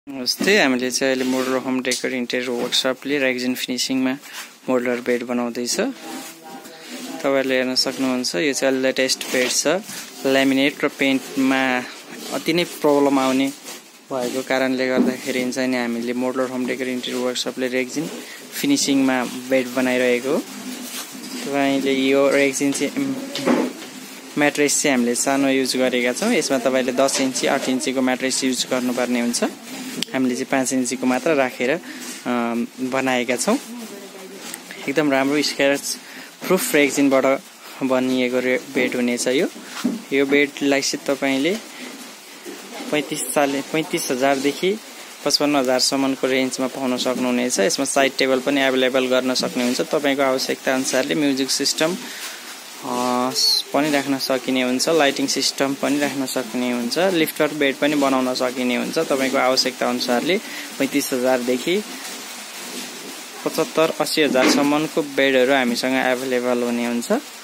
नमस्ते, हामीले चाहिँ अहिले मोडुलर होम डेकोर इन्टेरियर वर्कसपले रेक्जिन फिनिसिङमा मोडुलर बेड बनाउँदैछ। तपाईहरुले हेर्न सक्नुहुन्छ, यो चाहिँ लेटेस्ट बेड छ। ल्यामिनेट र पेन्टमा अति नै प्रब्लम आउने भएको कारणले गर्दाखेरि चाहिँ नि हामीले मोडुलर होम डेकोर इन्टेरियर वर्कसपले रेक्जिन फिनिसिङमा बेड बनाइरहेको। तपाईले यो रेक्जिन चाहिँ म्याट्रेस चाहिँ हामीले सानो युज गरेका छौं। यसमा तपाईले 10 इन्ची 8 इन्चीको म्याट्रेस युज गर्नुपर्ने हुन्छ। हामीले चाहिँ 5 इन्चीको मात्र राखेर बनाएका छौं। एकदम राम्रो स्क्रैच प्रुफ रेक्जिनबाट बनिएको बेड हुनेछ यो बेडलाई चाहिँ तपाईले 35,000 देखि 55,000 सम्मको रेन्जमा पाउन सक्नुहुनेछ। यसमा साइड टेबल पनि अवेलेबल गर्न सक्नुहुन्छ। तपाईको आवश्यकता अनुसारले म्युजिक सिस्टम पनि राख्न सकिने हुन्छ, लाइटिङ सिस्टम पनि राख्न सकिने हुन्छ, लिफ्टर बेड पनि बनाउन सकिने हुन्छ। तपाईको आवश्यकता अनुसारले 35,000 देखि 75-80,000 सम्मको बेडहरु हामीसँग अवेलेबल हुने हुन्छ।